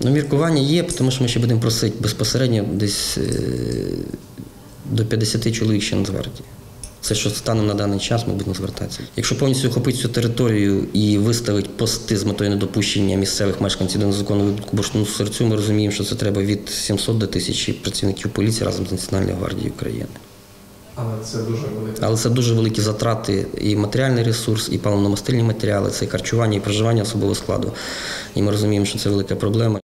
Ну, міркування є, тому що ми ще будемо просити безпосередньо десь до 50 чоловік ще Нацгвардії. Це що станом на даний час ми будемо звертатися. Якщо повністю охопити цю територію і виставити пости з метою недопущення місцевих мешканців до незаконного видобутку бурштину сирцю, ми розуміємо, що це треба від 700 до 1000 працівників поліції разом з Національною гвардією України. Але це дуже великі затрати і матеріальний ресурс, і паливно-мастильні матеріали, це і харчування, і проживання особового складу. І ми розуміємо, що це велика проблема.